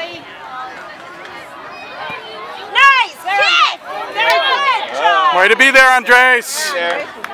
Nice! Kick! Very good job! Way to be there, Andres.